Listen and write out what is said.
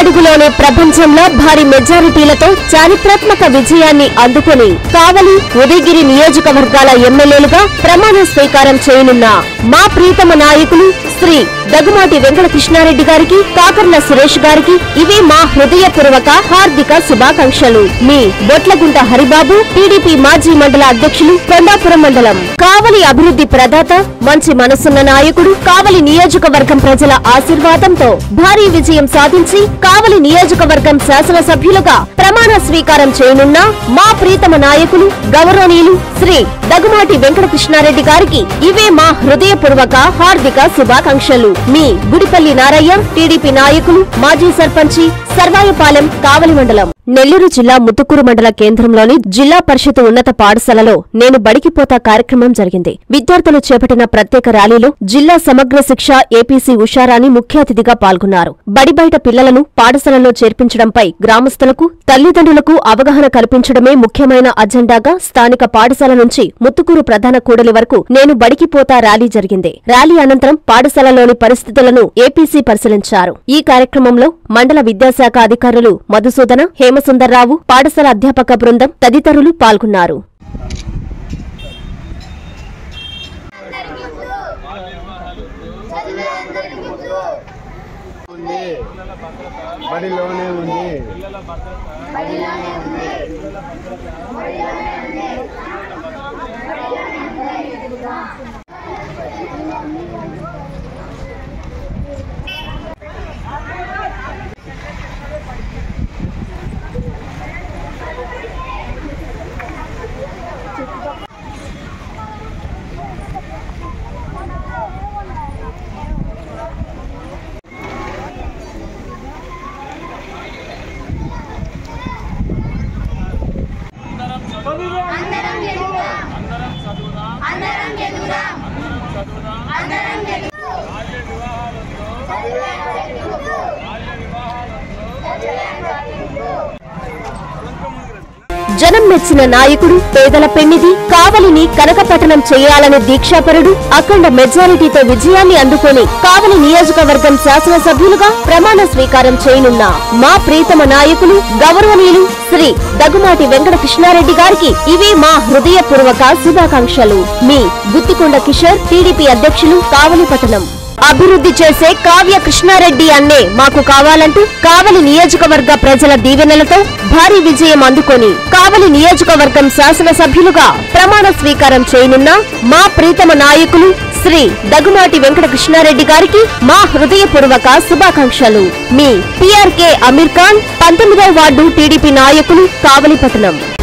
అడుగులోనే ప్రపంచంలో భారీ మెజారిటీలతో చారిత్రాత్మక విజయాన్ని అందుకుని కావలి, ఉదయగిరి నియోజకవర్గాల ఎమ్మెల్యేలుగా ప్రమాణ స్వీకారం చేయనున్న మా ప్రీతమ నాయకులు శ్రీ దగ్గుమాటి వెంకట కృష్ణారెడ్డి గారికి, కాకర్ల సురేష్ గారికి ఇవే మా హృదయపూర్వక హార్దిక శుభాకాంక్షలు. మీ బొట్లగుంట హరిబాబు, టీడీపీ మాజీ మండల అధ్యక్షులు, కొండాపురం మండలం. కావలి అభివృద్ధి ప్రదాత, మంచి మనసున్న నాయకుడు, కావలి నియోజకవర్గం ప్రజల ఆశీర్వాదంతో భారీ విజయం సాధించి కావలి నియోజకవర్గం శాసనసభ్యులుగా ప్రమాణ స్వీకారం చేయనున్న మా ప్రీతమ నాయకులు గౌరవనీయులు శ్రీ దగ్గుమాటి వెంకట కృష్ణారెడ్డి గారికి ఇవే మా హృదయపూర్వక హార్దిక శుభాకాంక్షలు. మీ గుడిపల్లి నారయ్య, టీడీపీ నాయకులు, మాజీ సర్పంచి, సర్వాయపాలెం, కావలి మండలం. నెల్లూరు జిల్లా ముత్తుకూరు మండల కేంద్రంలోని జిల్లా పరిషత్ ఉన్నత పాఠశాలలో నేను బడికిపోతా కార్యక్రమం జరిగింది. విద్యార్థులు చేపట్టిన ప్రత్యేక ర్యాలీలో జిల్లా సమగ్ర శిక్ష ఏపీసీ ఉషారాణి ముఖ్య అతిథిగా పాల్గొన్నారు. బడి బయట పిల్లలను పాఠశాలలో చేర్పించడంపై గ్రామస్తులకు, తల్లిదండ్రులకు అవగాహన కల్పించడమే ముఖ్యమైన అజెండాగా స్థానిక పాఠశాల నుంచి ముత్తుకూరు ప్రధాన కూడలి వరకు నేను బడికిపోతా ర్యాలీ జరిగింది. ర్యాలీ అనంతరం పాఠశాలలోని పరిస్థితులను ఏపీసీ పరిశీలించారు. ఈ కార్యక్రమంలో మండల విద్యాశాఖ అధికారులు మధుసూదన, హేమసుందర్రావు, పాఠశాల అధ్యాపక బృందం తదితరులు పాల్గొన్నారు. జనం మెచ్చిన నాయకుడు, పేదల పెన్నిధి, కావలిని కనకపట్టణం చేయాలనే దీక్షాపరుడు, అఖండ మెజారిటీతో విజయాన్ని అందుకొని కావలి నియోజకవర్గం శాసనసభ్యులుగా ప్రమాణ స్వీకారం చేయనున్న మా ప్రీతమ నాయకులు గౌరవనీయులు శ్రీ దగ్గుమాటి వెంకట కృష్ణారెడ్డి గారికి ఇవే మా హృదయపూర్వక శుభాకాంక్షలు. మీ గుత్తికొండ కిషోర్, టీడీపీ అధ్యక్షులు, కావలి పట్టణం. అభివృద్ధి చేసే కావ్య కృష్ణారెడ్డి అన్నే మాకు కావాలంటూ కావలి నియోజకవర్గ ప్రజల దీవెనలతో భారీ విజయం అందుకొని కావలి నియోజకవర్గం శాసనసభ్యులుగా ప్రమాణ స్వీకారం చేయనున్న మా ప్రీతమ నాయకులు శ్రీ దగ్గుమాటి వెంకట కృష్ణారెడ్డి గారికి మా హృదయపూర్వక శుభాకాంక్షలు. మీ PRK అమీర్ ఖాన్, 19వ వార్డు టీడీపీ నాయకులు, కావలి పట్టణం.